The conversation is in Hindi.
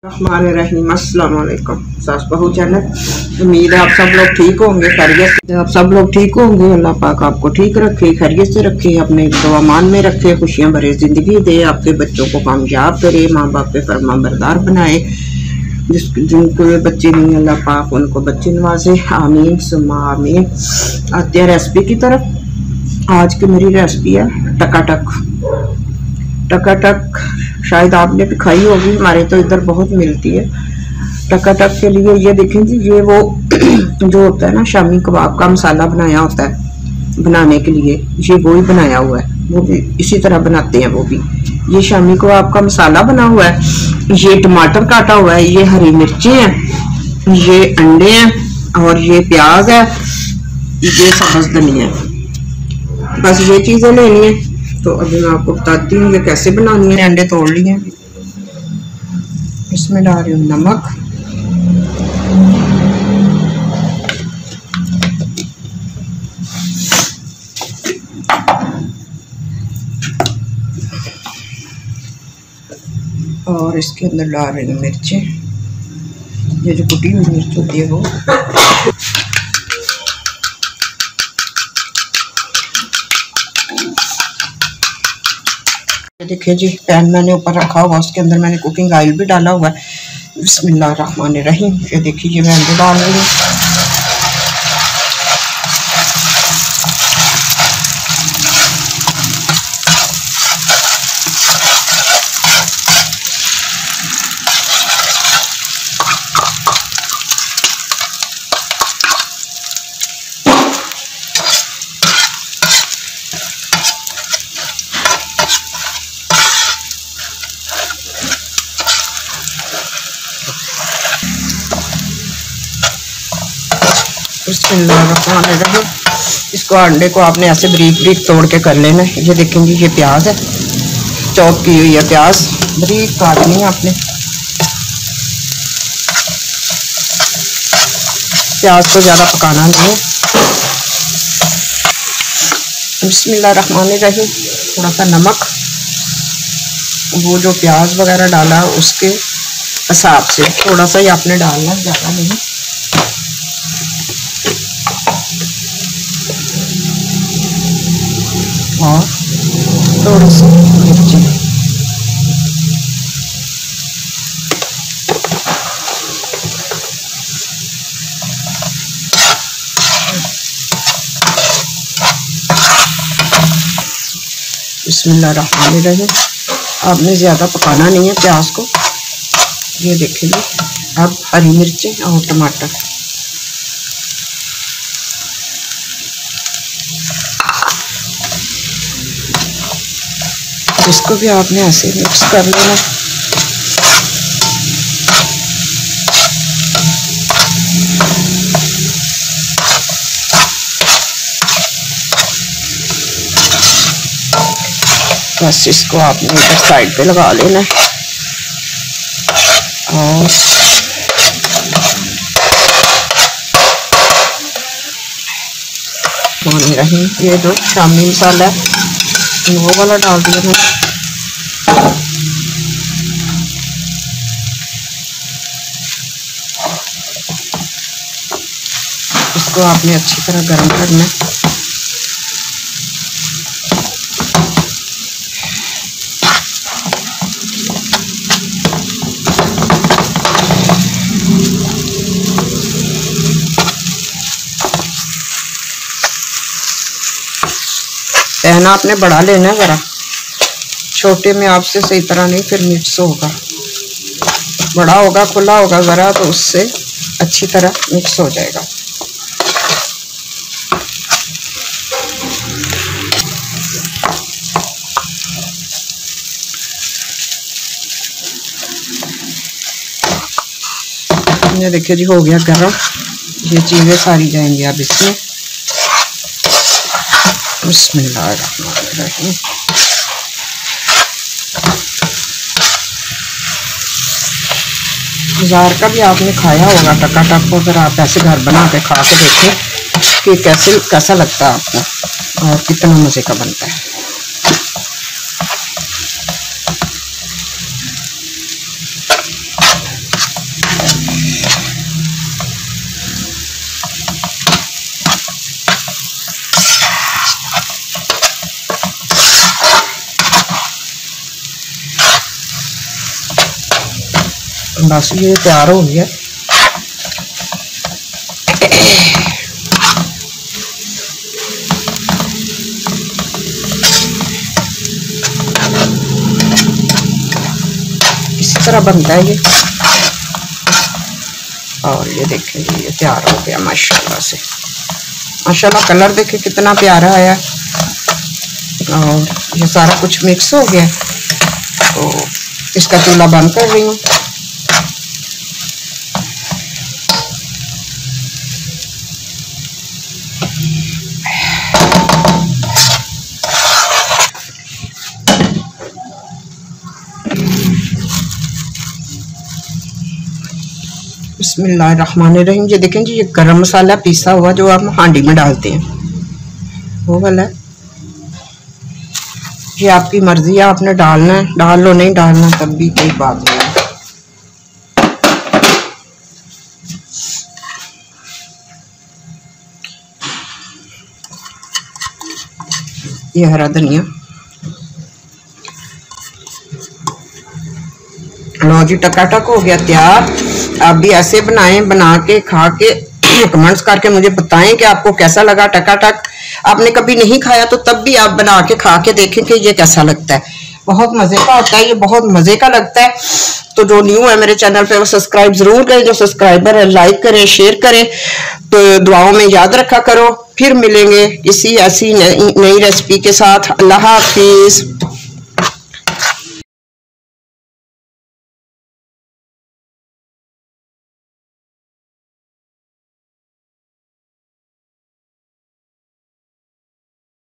रहीम अस्सलाम वालेकुम सास बहू चैनल। उम्मीद है आप सब लोग ठीक होंगे, खैरियत से आप सब लोग ठीक होंगे। अल्लाह पाक आपको ठीक रखे, खैरियत से रखे, अपने दुआमान में रखे, खुशियां भरे ज़िंदगी दे, आपके बच्चों को कामयाब करे, माँ बाप पे फरमा बरदार बनाए। जिनको बच्चे नहीं अल्लाह पाक उनको बच्चे नवाजे, आमीन सुम्मा आमीन। आते हैं रेसिपी की तरफ। आज की मेरी रेसिपी है टकाटक। टकाटक शायद आपने भी खाई होगी, हमारे तो इधर बहुत मिलती है। टकाटक के लिए ये देखें जी, ये वो जो होता है ना, शामी कबाब का मसाला बनाया होता है बनाने के लिए, ये वो ही बनाया हुआ है। वो भी इसी तरह बनाते हैं वो भी। ये शामी कबाब का मसाला बना हुआ है, ये टमाटर काटा हुआ है, ये हरी मिर्ची हैं, ये अंडे हैं और ये प्याज है, ये सब्ज धनिया है। बस ये चीज़ें लेनी है। तो अभी मैं आपको बताती हूँ ये कैसे बनानी है। अंडे तोड़ लिए हैं, इसमें डाल रही हूँ नमक, और इसके अंदर डाल रही हूँ मिर्चें, ये जो कुटी हुई मिर्च होती है वो। देखिए जी, पैन मैंने ऊपर रखा हुआ, उसके अंदर मैंने कुकिंग ऑयल भी डाला हुआ है। बिस्मिल्लाहिर्रहमानिर्रहीम। ये देखिए, ये मैं अंडे डाल रही हूँ। इसको अंडे को आपने ऐसे ब्रीक ब्रीक तोड़ के कर लेना है। ये देखेंगे, ये प्याज है, चॉप की हुई है प्याज, ब्रीक काटनी है आपने। प्याज को ज़्यादा पकाना नहीं है। बिस्मिल्लाहिर्रहमानिर्रहीम। थोड़ा सा नमक, वो जो प्याज वगैरह डाला है उसके हिसाब से थोड़ा सा ही आपने डालना, ज़्यादा नहीं। और थोड़ी सी मिर्ची, बिस्मिल्लाहिर्रहमानिर्रहीम। आपने ज़्यादा पकाना नहीं है प्याज को। ये देखिए, अब हरी मिर्चें और टमाटर, इसको भी आपने ऐसे मिक्स कर लेना। बस इसको आपने इधर साइड पे लगा लेना है। और ये जो शामी मसाला है वो वाला डाल दिया मैंने। इसको आपने अच्छी तरह गर्म करना है। पैन आपने बढ़ा लेना है ज़रा, छोटे में आपसे सही तरह नहीं फिर मिक्स होगा। बड़ा होगा, खुला होगा ज़रा, तो उससे अच्छी तरह मिक्स हो जाएगा। ये देखिए जी, हो गया गरम। ये चीज़ें सारी जाएंगी अब इसमें। बिस्मिल्लाहिर्रहमानिर्रहीम। बाजार का भी आपने खाया होगा टकाटक को, अगर आप ऐसे घर बना के खा के देखें कि कैसा लगता है आपको और कितना मज़े का बनता है। बस ये तैयार हो गया। इसी तरह बनता है ये। और ये देखें ये तैयार हो गया माशाल्लाह से। माशाल्लाह कलर देखें कितना प्यारा आया। और ये सारा कुछ मिक्स हो गया, तो इसका चूल्हा बंद कर रही हूँ। बिस्मिल्लाहिर्रहमानिर्रहीम। ये देखें जी, ये गरम मसाला पीसा हुआ जो आप हांडी में डालते हैं वो वाला है। ये आपकी मर्जी है, आपने डालना है डाल लो, नहीं डालना तब भी कोई बात नहीं है। ये हरा धनिया, लो जी टकाटक हो गया तैयार। आप भी ऐसे बनाएं, बना के खा के कमेंट्स करके मुझे बताएं कि आपको कैसा लगा। टकाटक आपने कभी नहीं खाया तो तब भी आप बना के खा के देखें कि ये कैसा लगता है। बहुत मजे का होता है, ये बहुत मजे का लगता है। तो जो न्यू है मेरे चैनल पे वो सब्सक्राइब जरूर करें, जो सब्सक्राइबर है लाइक करें, शेयर करें। तो दुआओं में याद रखा करो। फिर मिलेंगे इसी ऐसी नई रेसिपी के साथ। अल्लाह हाफिज।